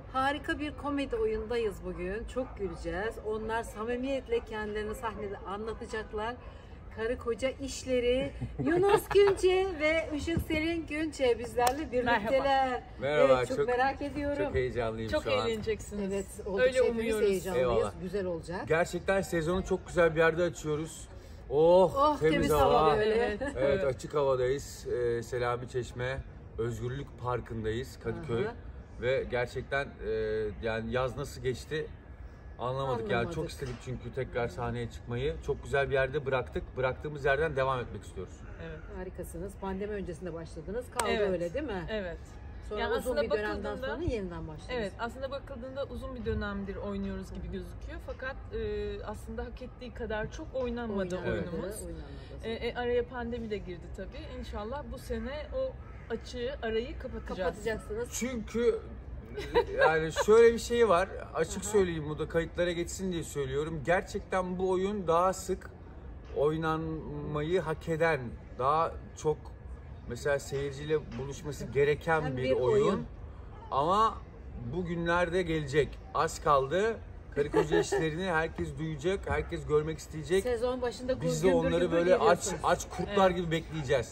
Harika bir komedi oyundayız bugün. Çok güleceğiz. Onlar samimiyetle kendilerini sahnede anlatacaklar. Karı koca işleri Yunus Günce ve Işık Selin Günce bizlerle birlikteler. Merhaba. Evet, çok merak ediyorum. Çok heyecanlıyım çok şu an. Çok eğleneceksiniz. Evet, öyle umuyoruz. Heyecanlıyız. Eyvallah. Güzel olacak. Gerçekten sezonu çok güzel bir yerde açıyoruz. Oh, temiz hava böyle. Evet, açık havadayız. Selami Çeşme Özgürlük Parkı'ndayız Kadıköy. Aha. Ve gerçekten yani yaz nasıl geçti anlamadık. Yani çok istedik çünkü tekrar sahneye çıkmayı. Çok güzel bir yerde bıraktık. Bıraktığımız yerden devam etmek istiyoruz. Evet. Harikasınız. Pandemi öncesinde başladınız. Kaldı evet. Öyle değil mi? Evet. Sonra yani uzun bir dönemden sonra yeniden başladınız. Evet, aslında bakıldığında uzun bir dönemdir oynuyoruz gibi gözüküyor. Fakat aslında hak ettiği kadar çok oynanmadı oyunumuz. Araya pandemi de girdi tabii. İnşallah bu sene o açığı, arayı kapatacaksınız. Çünkü yani şöyle bir şey var. Açık söyleyeyim, bu da kayıtlara geçsin diye söylüyorum. Gerçekten bu oyun daha sık oynanmayı hak eden, daha çok mesela seyirciyle buluşması gereken bir oyun. Ama bugünlerde gelecek. Az kaldı. Karı koca işlerini herkes duyacak, herkes görmek isteyecek. Sezon başında biz de onları böyle aç kurtlar gibi bekleyeceğiz.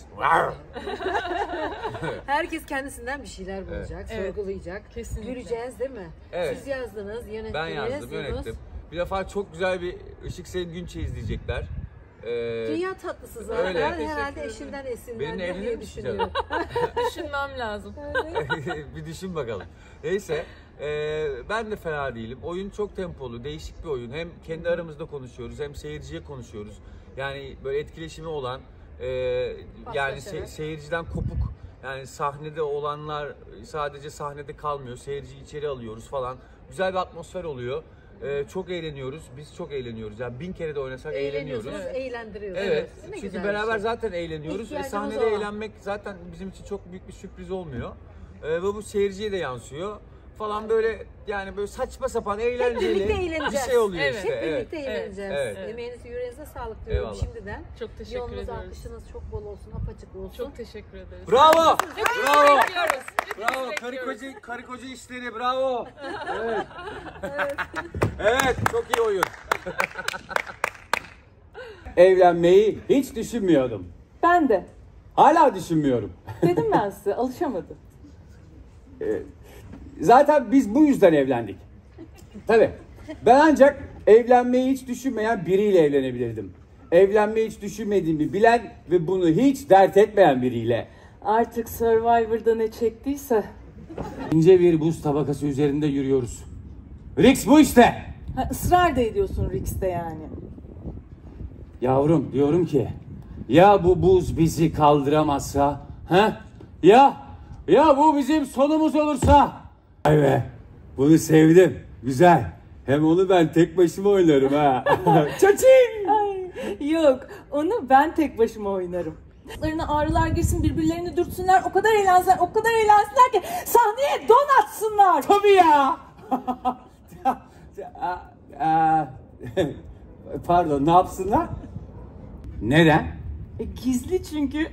Herkes kendisinden bir şeyler bulacak, sorgulayacak. Kesinlikle. Göreceğiz değil mi? Evet. Siz yazdınız, yönettiniz. Ben yazdım, yönettim. Bir defa çok güzel bir Işık Selin Günçe izleyecekler. Dünya tatlısı zaten. Öyle. Herhalde eşinden esinlendi diye evlenir düşünüyorum. Düşünmem lazım. Bir düşün bakalım. Neyse. Ben de fena değilim. Oyun çok tempolu, değişik bir oyun. Hem kendi aramızda konuşuyoruz, hem seyirciye konuşuyoruz. Yani böyle etkileşimi olan, yani seyirciden kopuk. Yani sahnede olanlar sadece sahnede kalmıyor. Seyirciyi içeri alıyoruz falan. Güzel bir atmosfer oluyor. Çok eğleniyoruz. Biz çok eğleniyoruz. Yani 1000 kere de oynasak eğleniyoruz. Eğlendiriyoruz. Evet. Ne Çünkü beraber şey. zaten eğleniyoruz. Sahnede eğlenmek zaten bizim için çok büyük bir sürpriz olmuyor. Ve bu seyirciye de yansıyor falan, böyle yani böyle saçma sapan eğlenceli bir şey oluyor işte. Hep birlikte eğleneceğiz. Evet. Emeğinize, yüreğinize sağlık diyorum şimdiden. Çok teşekkür Yolunuz, ediyoruz. akışınız çok bol olsun, apaçık olsun. Çok teşekkür ederiz. Bravo! Bravo! Bravo! Karı koca işleri, bravo! Evet. Evet, çok iyi oyun. Evlenmeyi hiç düşünmüyordum. Ben de. Hala düşünmüyorum. Dedim ben size, alışamadım. Zaten biz bu yüzden evlendik. Tabii. Ben ancak evlenmeyi hiç düşünmeyen biriyle evlenebilirdim. Evlenmeyi hiç düşünmediğimi bilen ve bunu hiç dert etmeyen biriyle. Artık Survivor'da ne çektiyse. İnce bir buz tabakası üzerinde yürüyoruz. Riks bu işte. Israr da ediyorsun Riks'te yani. Yavrum, diyorum ki ya bu buz bizi kaldıramazsa, ha? Ya bu bizim sonumuz olursa. Ay be, bunu sevdim. Güzel. Hem onu ben tek başıma oynarım ha. Çaçing! Ay, yok, onu ben tek başıma oynarım. Ağrılar girsin, birbirlerini dürtsünler, o kadar eğlensinler ki sahneye don atsınlar. Tabii ya. Pardon, ne yapsınlar? Neden? Gizli çünkü.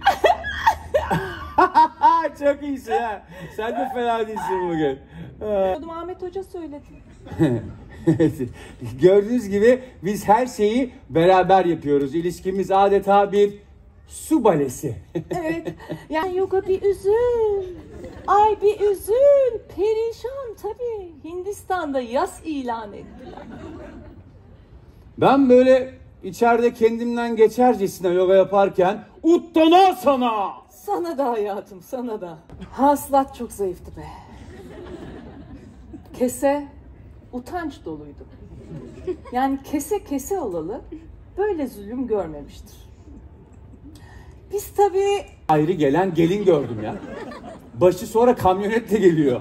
Çok iyisin ha. Sen de fena değilsin bugün. Ahmet Hoca söyledi. Gördüğünüz gibi biz her şeyi beraber yapıyoruz. İlişkimiz adeta bir su balesi. Evet. Yani yoga bir üzül. Ay bir üzül. Perişan tabii. Hindistan'da yas ilan ettiler. Ben böyle içeride kendimden geçercesine yoga yaparken Uttanasana. Sana da hayatım, sana da. Hasılat çok zayıftı be. Kese utanç doluydu. Yani kese olalı böyle zulüm görmemiştir. Biz tabii... Ayrı gelen gelin gördüm ya. Başı sonra kamyonetle geliyor.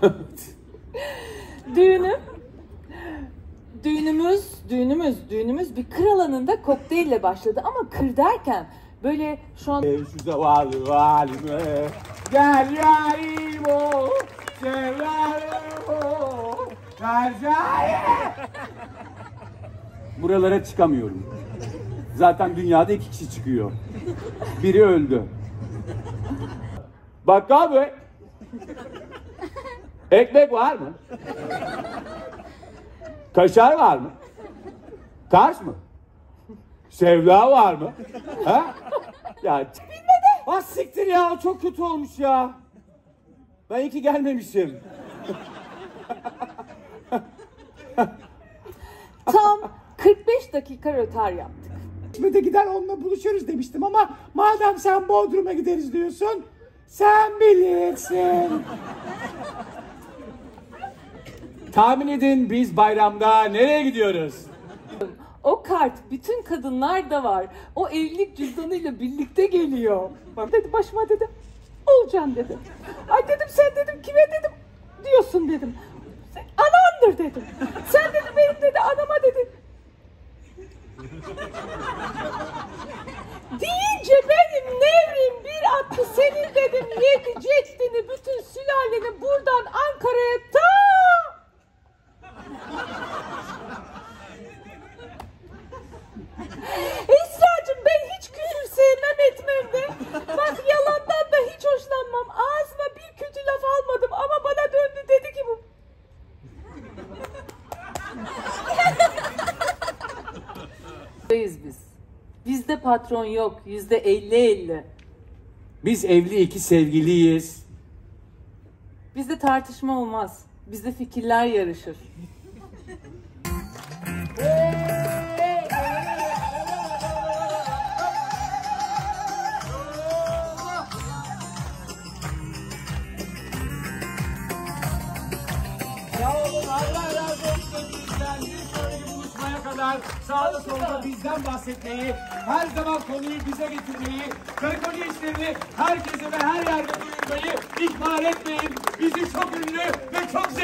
Düğünümüz bir kır alanında kokteylle başladı ama kır derken böyle şu an... Şu zavallı valime gel yarim o sevdalim o buralara çıkamıyorum. Zaten dünyada 2 kişi çıkıyor. Biri öldü. Bak abi. Ekmek var mı? Kaşar var mı? Kars mı? Sevda var mı? Ha? Ya bilmedi. Ah siktir ya, çok kötü olmuş ya. Ben iyi ki gelmemişim. Tam 45 dakika rötar yaptık. İzmir'de gider onunla buluşuruz demiştim ama madem sen Bodrum'a gideriz diyorsun, sen bilirsin. Tahmin edin biz bayramda nereye gidiyoruz? O kart bütün kadınlarda var. O evlilik cüzdanıyla birlikte geliyor. Bak dedi, başıma dedi, olacaksın dedi. Ay dedim, sen dedim kime dedim diyorsun dedim. Anamdır dedim. Sen dedi benim dedi anama dedi. Deyince benim nevrim bir attı, senin dedim 7 ceddini, bütün sülaleni buradan Ankara'ya ta. Esra'cığım, ben hiç küfür sevmem etmem de. Bak yalandan da hiç hoşlanmam. Ağzıma bir kötü laf almadım ama bana döndü dedi ki bu. Biz. Bizde patron yok. %50-50. Biz evli iki sevgiliyiz. Bizde tartışma olmaz. Bizde fikirler yarışır. Sağda solda bizden bahsetmeyi, her zaman konuyu bize getirmeyi, karı koca işlerini herkese ve her yerde duyurmayı ihmal etmeyin. Bizi çok ünlü ve çok